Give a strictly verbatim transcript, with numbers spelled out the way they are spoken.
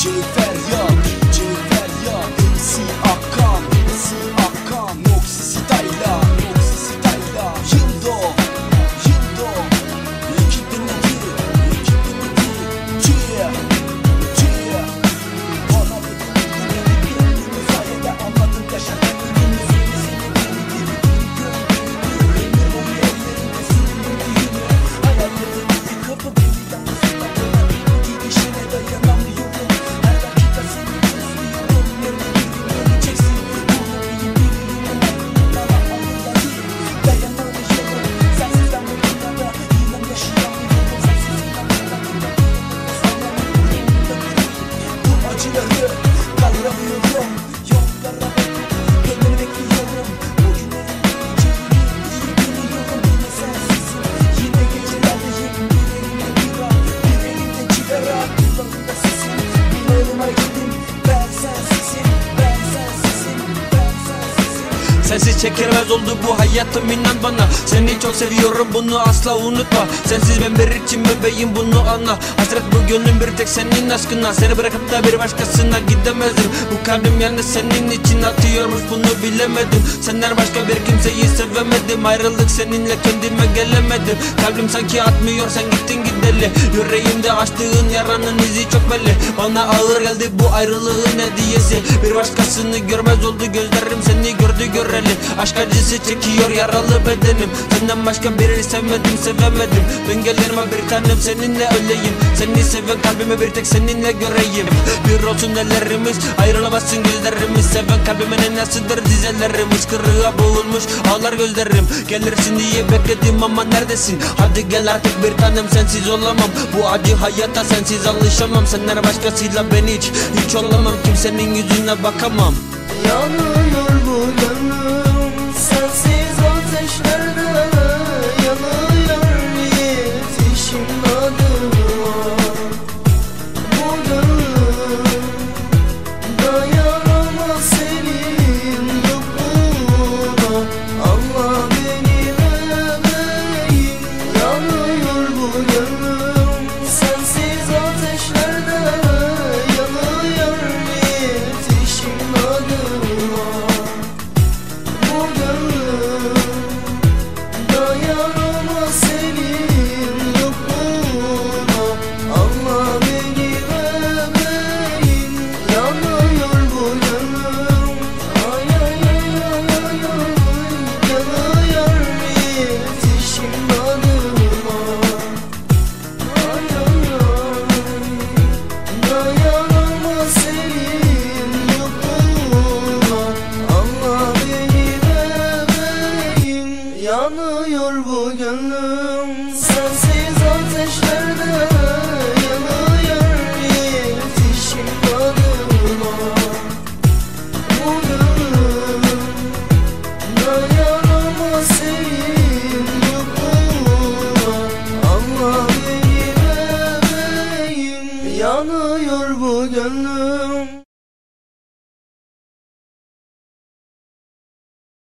Feryat, D J Feryat, M C Hakan, M C Hakan, Noxy Style'a, Noxy Style'a, Yıldo, Yıldo, ekibin evi, ekibin evi, yeah, yeah. Bana dedin bu sayede anladım yaşadım ürünü seni seni beni gibi bir gönlümü. Emir o yerlerinde sürünürdüğünü, hayallerimi yıkıp beni yalnızlıkla bırak. Gidişine dayanamıyorum. Her dakika seni özlüyorum. Yerine beni çeksin. Bunu bilip biliyorum. Bana anıları dayanamıyorum. Sensiz ben bu dünyada inan yaşayamıyorum. Sensiz ben bu dünyada bu acıları kaldıramıyorum. Yollara kendimi bekliyorum. Bu günlerin geleceğini iyi biliyorum. Yine sensizim. Yine gecelerdeyim. Bir elimde bira, bir elimde cigara. Kulağımda sesin, kulağıma gidin. Ben sensizim, ben sensizim, ben sensizim. Sensiz çekilmez oldu bu hayatım, inan bana. Seni çok seviyorum, bunu asla unutma. Sensiz ben bir için bebeğim, bunu anla. Hasret bu gönlüm bir tek senin aşkına. Seni bırakıp da bir başkasına gidemezdim. Bu kalbim yalnız senin için atıyormuş, bunu bilemedim. Senden başka bir kimseyi sevemedim. Ayrılık seninle kendime gelemedim. Kalbim sanki atmıyor, sen gittin gideli. Yüreğimde açtığın yaranın izi çok belli. Bana ağır geldi bu ayrılığın hediyesi. Bir başkasını görmez oldu gözlerim, seni gördü göreli. Aşk acısı çekiyor yaralı bedenim. Senden başka birini sevmedim, sevemedim. Dön gel yanıma bir tanem, seninle öleyim. Seni seven kalbimi bir tek seninle göreyim. Bir olsun ellerimiz, ayrılamazsın gözlerimiz. Seven kalbimin enasıdır dizelerimiz. Kırığa boğulmuş ağlar gözlerim. Gelirsin diye bekledim ama neredesin? Hadi gel artık bir tanem, sensiz olamam. Bu acı hayata sensiz alışamam. Senden başkasıyla ben hiç, hiç olamam. Kimsenin yüzüne bakamam. Yanıyor bu gönlüm.